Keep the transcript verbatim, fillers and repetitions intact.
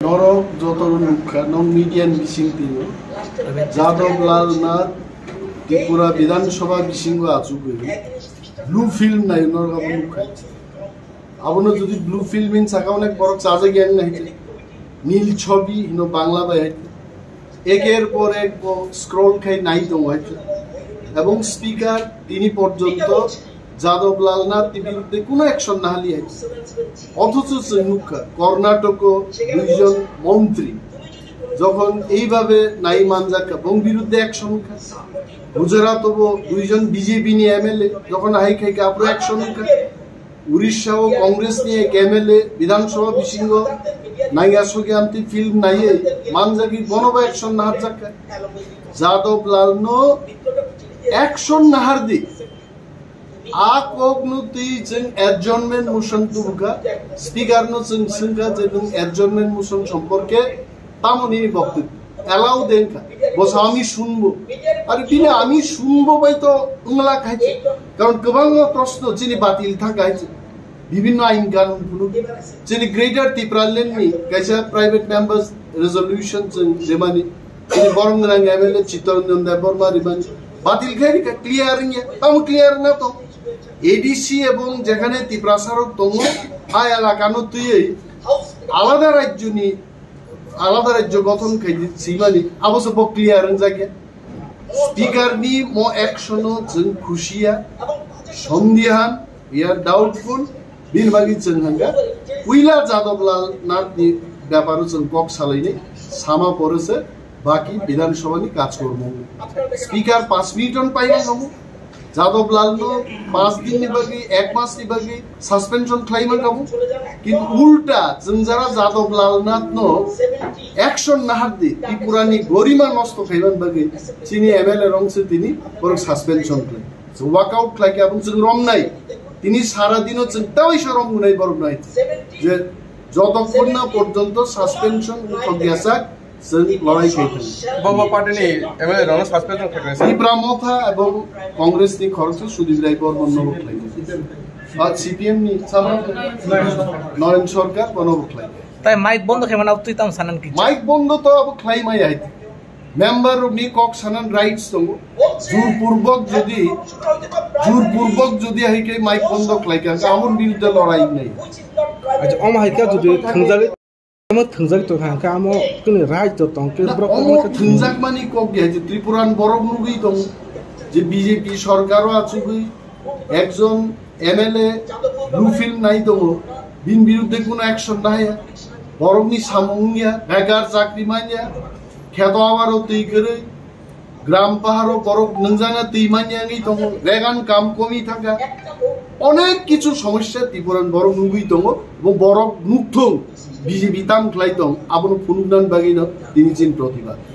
Norok Jotor Nuka, non median Bishing Jadov Lal Nath, Tipura Bidan Shoba Bishingo Azubu. Blue film na Norga. Abono যদি ব্লু ফিল্মিং সাকাউনে বড় চার্জে জ্ঞান নাই নীল ছবি ইনো বাংলা বাই একের পর এক স্ক্রল খাই নাই তো হইছে এবং স্পিকার তিনি পর্যন্ত যাদব লালনাথ বিরুদ্ধে কোনো অ্যাকশন না হালি আছে অথচ মুখ্য কর্ণাটক দুইজন মন্ত্রী যখন এইভাবে নাই মানজাক এবং বিরুদ্ধে অ্যাকশন খা গুজরাট দুইজন বিজেপি নি এমএলএ যখন হাই খাই কাপড় অ্যাকশন খা উড়িষ্যা ও কংগ্রেস নিয়ে এমএলএ বিধানসভা বিশিঙ্গ নাইয়াসকে আনতি ফিল্ম নাইয়ে মানজাকি বনবা অ্যাকশন নাহার জাকা যাদব লালনো অ্যাকশন নাহার দি আ কগনুতি জং অ্যাডজর্নমেন্ট মোশন তুবুকা স্পিকার নো জং সিংকা জং অ্যাডজর্নমেন্ট মোশন সম্পর্কে তামনি বক্তব্য এলাও দেন কা বস আমি শুনবো আর তিনি আমি শুনবো বাই তো উংলা খাইছে কারণ গোবাং প্রশ্ন যিনি বাতিল থাকাইছে বিভিন্ন আইন কানুন ফুলু যিনি গ্রেটার ত্রিপুরালেন নি কাইসা প্রাইভেট মেম্বার্স রেজলিউশন যেমানি তিনি বরংরাং এমএলএ চিত্তরঞ্জন দেববর্মা রিবানি বাতিল খাই ক্লিয়ারিং তাও ক্লিয়ার না তো এডিসি এবং যেখানে ত্রিপ্রাসারক তম হাই এলাকানো তুই আলাদা রাজ্য নি আলাদা রাজ্য গঠন খাই সিমানি আবশ্য ক্লিয়ার জায়গা স্পিকার নি মো অ্যাকশন जों খুশিয়া সন্দেহান ইয়ার ডাউটফুল বিনবাগি চংহাঙ্গা কুইলা যাদবলাল নাথ নি ব্যাপারে जों কক সালাইনি সামা পড়েছে বাকি বিধানসভানি কাজকর্ম স্পিকার পাঁচ মিনিট পাইনা নমু যাদবলাল নো পাঁচ দিন নিবাগি এক মাস নিবাগি সাসপেনশন ক্লাইমা কামু কিন্তু উল্টা जों যারা যাদবলাল নাথ নো অ্যাকশন নাহার দি ত্রিপুরানি গরিমা নষ্ট খাইবান বাগি চিনি এমএলএ রংসে তিনি বড় সাসপেনশন ক্লাইম সো ওয়াকআউট ক্লাইকে এবং जों রম নাই তিনি সারা দিনও চিন্তাই সরম নাই বড় নাই যে যতক্ষণ না পর্যন্ত সাসপেনশন প্রক্রিয়াসাক जों লড়াই খাইতেন বাবা পার্টি এমএলএ রং সাসপেনশন খাইছে ত্রিপুরামথা এবং কংগ্রেস নি খরচ সুদীপ রায় বর্মন নবক লাইছে আর সিপিএম নি সামনে নরেন সরকার বনবক লাইছে তাই মাইক বন্ধ খাইমান তুই তাম সানান কি মাইক বন্ধ তো আব ক্লাইমাই আইতে মেম্বার নি কক সানান রাইটস দङ জোরপূর্বক যদি জোরপূর্বক যদি হাইকে মাইক বন্ধ ক্লাইকা আমন বিরুদ্ধে লড়াই নাই আচ্ছা অম হাইকা যদি থংজালে আমো থংজাক তো হাঙ্কা আমো তুমি রাইট তো তংকে ব্রক থংজাক মানি কক গে যে ত্রিপুরান বড় মুগি দङ যে বিজেপি সরকারও আছে গই একজন এমএলএ ব্লু ফিল্ম নাই দङ বিন বিরুদ্ধে কোনো অ্যাকশন নাই বরংনি সামুঙ্গিয়া বেকার চাকরি মানিয়া খেত আবারও তুই করে গ্রাম পাহাড়ও বরফ নংজানা তুই মানিয়া নেই তখন রেগান কাম কমি থাকা অনেক কিছু সমস্যা ত্রিপুরান বড় মুগি দङ এবং বরফ মুগ্ধ বিজেপি তাম ক্লাইতং আবনো ফুনুদান বাগিনা তিনি চিন প্রতিবাদ